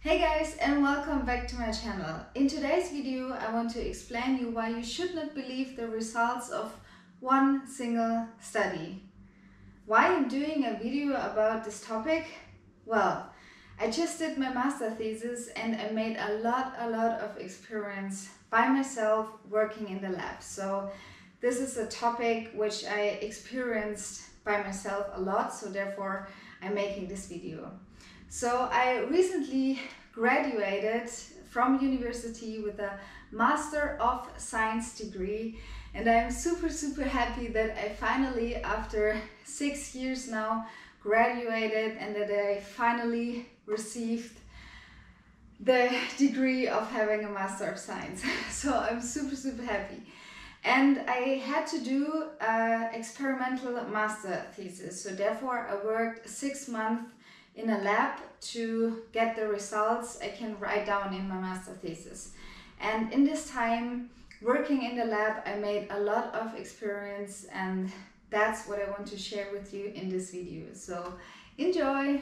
Hey guys, and welcome back to my channel. In today's video I want to explain you why you should not believe the results of one single study. Why I'm doing a video about this topic? Well, I just did my master thesis and I made a lot of experience by myself working in the lab. So this is a topic which I experienced by myself a lot, so therefore I'm making this video. So I recently graduated from university with a Master of Science degree, and I'm super happy that I finally, after 6 years now, graduated and that I finally received the degree of having a Master of Science. So I'm super happy. And I had to do an experimental master thesis, so therefore I worked 6 months in a lab to get the results I can write down in my master thesis. And in this time working in the lab, I made a lot of experience, and that's what I want to share with you in this video. So enjoy!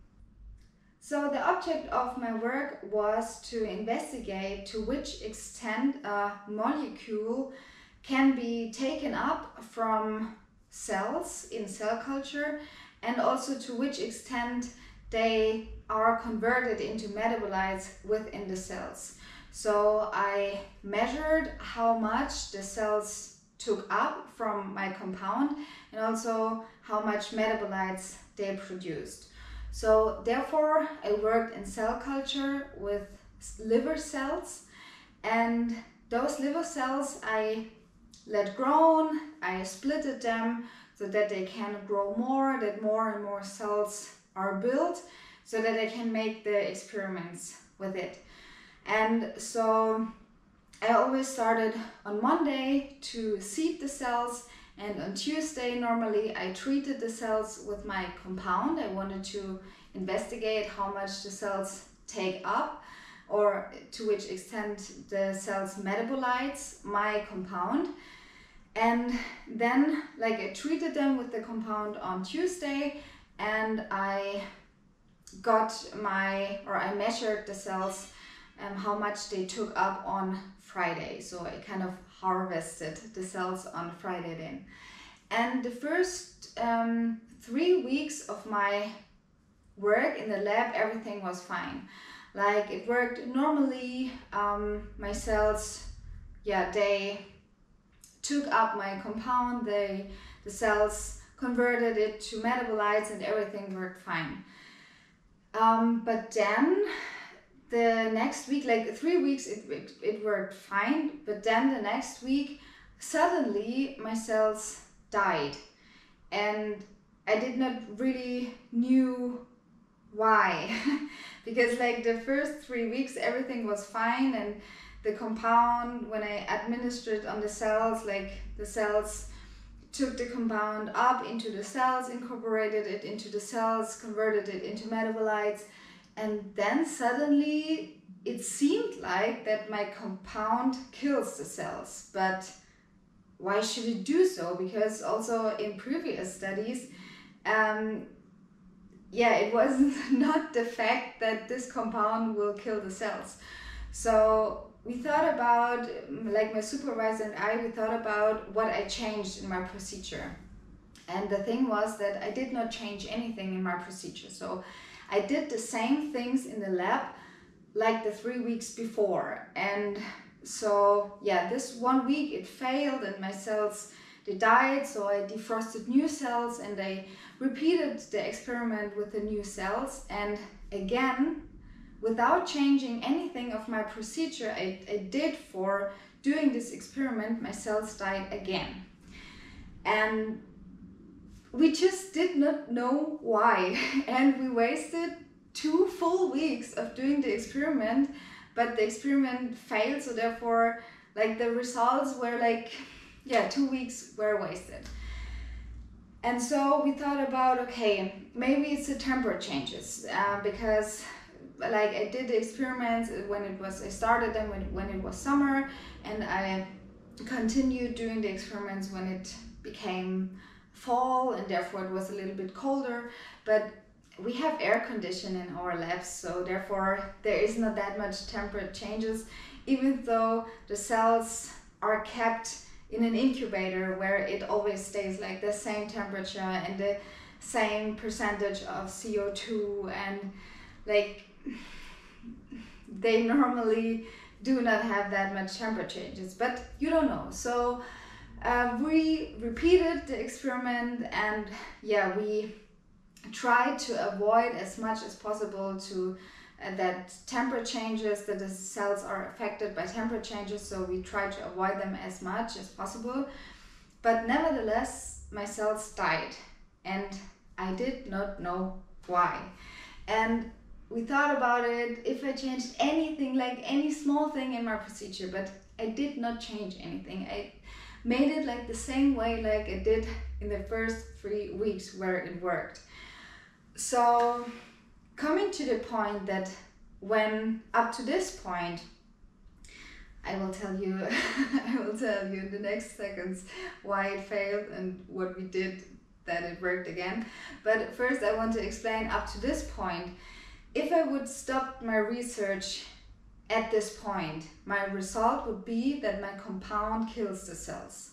So the object of my work was to investigate to which extent a molecule can be taken up from cells in cell culture, and also to which extent they are converted into metabolites within the cells. So I measured how much the cells took up from my compound and also how much metabolites they produced. So therefore I worked in cell culture with liver cells, and those liver cells I let grow, I splitted them so that they can grow more, that more and more cells are built, so that I can make the experiments with it. And so I always started on Monday to seed the cells, and on Tuesday normally I treated the cells with my compound. I wanted to investigate how much the cells take up, or to which extent the cells metabolites my compound. And then I treated them with the compound on Tuesday, and I measured the cells and how much they took up on Friday. So I kind of harvested the cells on Friday then. And the first 3 weeks of my work in the lab, everything was fine. It worked normally. My cells, they took up my compound, the cells converted it to metabolites, and everything worked fine. But then the next week, 3 weeks, it worked fine, but then the next week suddenly my cells died, and I did not really knew why. Because the first 3 weeks everything was fine, and the compound, when I administered on the cells, the cells took the compound up into the cells, incorporated it into the cells, converted it into metabolites, and then suddenly it seemed like that my compound kills the cells. But why should it do so? Because also in previous studies, it was not the fact that this compound will kill the cells. So we thought about, my supervisor and I, we thought about what I changed in my procedure. And the thing was that I did not change anything in my procedure. So I did the same things in the lab like the 3 weeks before. And so this 1 week it failed and my cells, they died. So I defrosted new cells and I repeated the experiment with the new cells. And again, without changing anything of my procedure I did for doing this experiment, my cells died again. And we just did not know why. And we wasted 2 full weeks of doing the experiment, but the experiment failed, so therefore the results were 2 weeks were wasted. And so we thought about, okay, maybe it's the temperature changes, because I did the experiments I started them when it was summer, and I continued doing the experiments when it became fall, and therefore it was a little bit colder. But we have air conditioning in our labs, so therefore there is not that much temperature changes, even though the cells are kept in an incubator where it always stays like the same temperature and the same percentage of CO2, and like they normally do not have that much temperature changes, but you don't know. So we repeated the experiment, and yeah, we tried to avoid as much as possible to that temperature changes, that the cells are affected by temperature changes, so we tried to avoid them as much as possible. But nevertheless, my cells died, and I did not know why. And we thought about it, if I changed anything, like any small thing in my procedure, but I did not change anything. I made it like the same way like I did in the first 3 weeks where it worked. So coming to the point that when up to this point, I will tell you in the next seconds why it failed and what we did that it worked again. But first I want to explain up to this point. If I would stop my research at this point, my result would be that my compound kills the cells.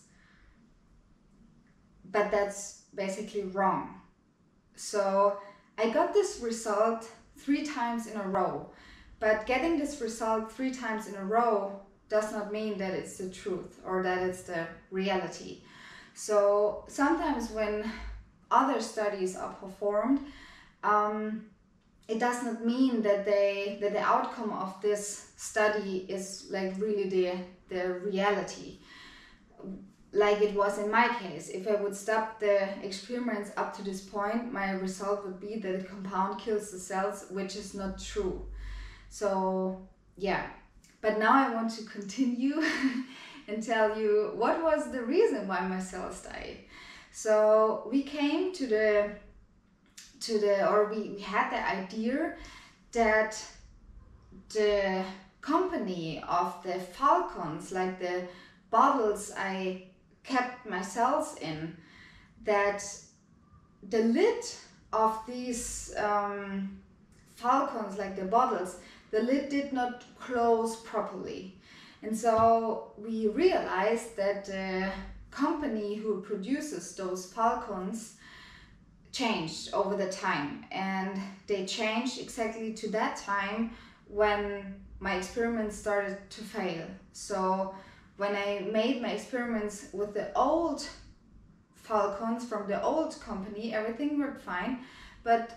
But that's basically wrong. So I got this result 3 times in a row, but getting this result 3 times in a row does not mean that it's the truth or that it's the reality. So sometimes when other studies are performed, it does not mean that the outcome of this study is like really the reality. Like it was in my case, if I would stop the experiments up to this point, my result would be that the compound kills the cells, which is not true. So yeah, but now I want to continue and tell you what was the reason why my cells died. So we came to we had the idea that the company of the falcons, like the bottles I kept my cells in, that the lid of these falcons, like the bottles, the lid did not close properly. And so we realized that the company who produces those falcons changed over the time, and they changed exactly to that time when my experiments started to fail. So when I made my experiments with the old falcons from the old company, everything worked fine, but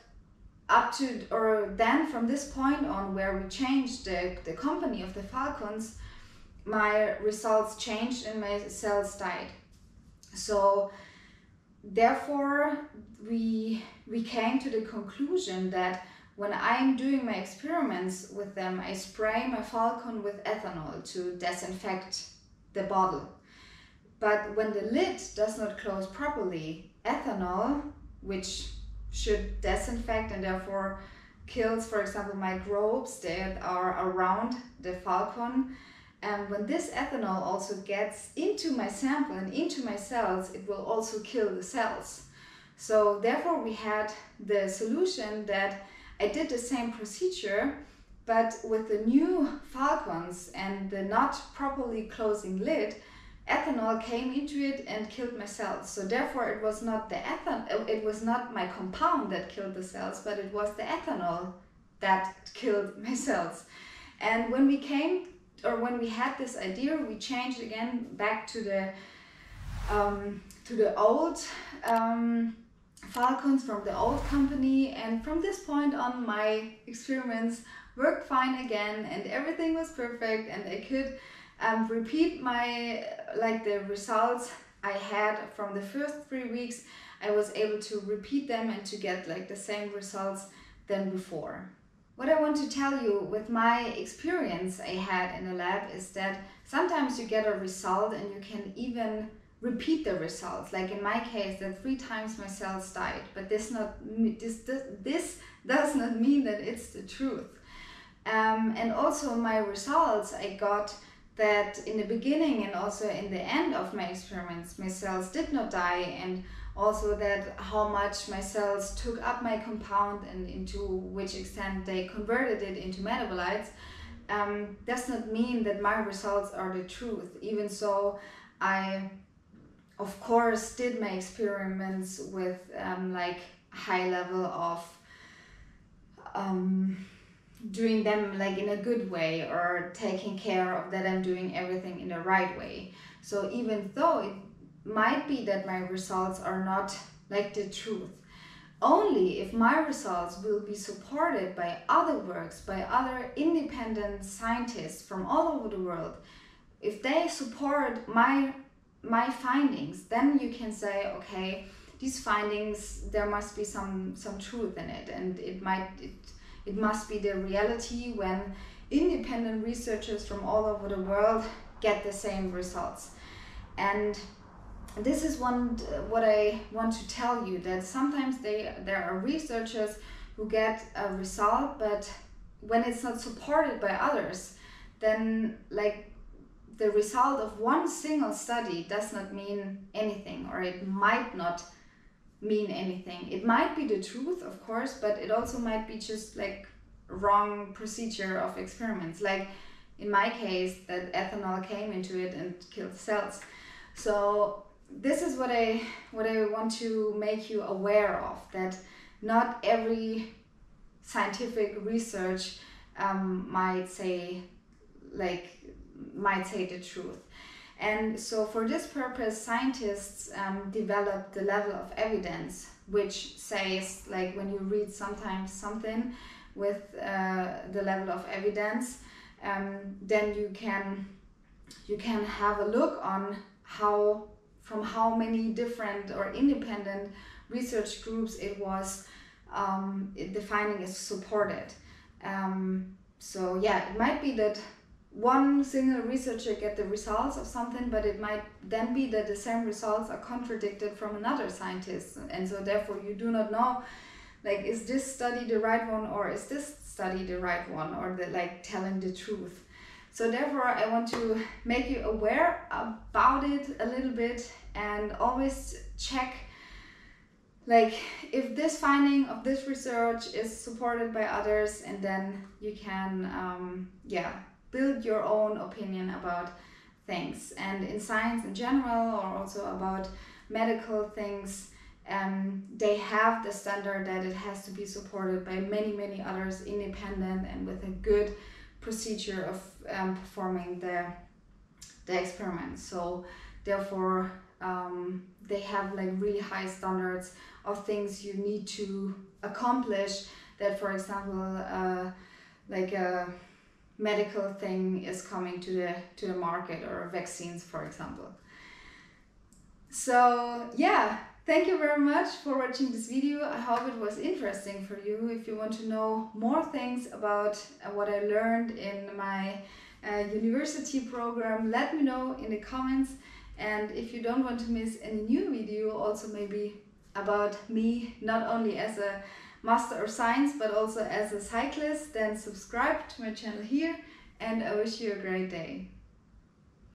then from this point on, where we changed the company of the falcons, my results changed and my cells died. So therefore we came to the conclusion that when I'm doing my experiments with them, I spray my falcon with ethanol to disinfect the bottle. But when the lid does not close properly, ethanol, which should disinfect and therefore kills, for example, microbes that are around the falcon, and when this ethanol also gets into my sample and into my cells, it will also kill the cells. So therefore we had the solution that I did the same procedure, but with the new falcons and the not properly closing lid, ethanol came into it and killed my cells. So therefore it was not it was not my compound that killed the cells, but it was the ethanol that killed my cells. And when we had this idea, we changed again back to the old falcons from the old company, and from this point on my experiments worked fine again and everything was perfect, and I could repeat the results I had from the first 3 weeks. I was able to repeat them and to get like the same results than before. What I want to tell you with my experience I had in the lab is that sometimes you get a result and you can even repeat the results. Like in my case, that 3 times my cells died, but this does not mean that it's the truth. And also my results, I got that in the beginning and also in the end of my experiments, my cells did not die, and also that how much my cells took up my compound and into which extent they converted it into metabolites, does not mean that my results are the truth. Even so, I of course did my experiments with like high level of doing them like in a good way, or taking care of that I'm doing everything in the right way. So even though it might be that my results are not like the truth, only if my results will be supported by other works, by other independent scientists from all over the world, if they support my findings, then you can say, okay, these findings, there must be some truth in it, and it must be the reality when independent researchers from all over the world get the same results. And this is what I want to tell you, that sometimes there are researchers who get a result, but when it's not supported by others, then like the result of one single study does not mean anything, or it might not mean anything. It might be the truth, of course, but it also might be just like wrong procedure of experiments, like in my case that ethanol came into it and killed cells. So this is what I want to make you aware of, that not every scientific research might say the truth. And so for this purpose, scientists developed the level of evidence, which says, like when you read sometimes something with the level of evidence, then you can have a look on from how many different or independent research groups it was the finding is supported. So yeah, it might be that one single researcher get the results of something, but it might then be that the same results are contradicted from another scientist, and so therefore you do not know, like, is this study the right one, or is this study the right one, or telling the truth. So therefore I want to make you aware about it a little bit, and always check like if this finding of this research is supported by others, and then you can build your own opinion about things. And in science in general, or also about medical things, they have the standard that it has to be supported by many others, independent and with a good procedure of performing the experiment. So therefore they have like really high standards of things you need to accomplish, that for example like a medical thing is coming to the market, or vaccines, for example. So yeah, thank you very much for watching this video. I hope it was interesting for you. If you want to know more things about what I learned in my university program, let me know in the comments. And if you don't want to miss any new video, also maybe about me, not only as a Master of Science, but also as a cyclist, then subscribe to my channel here, and I wish you a great day.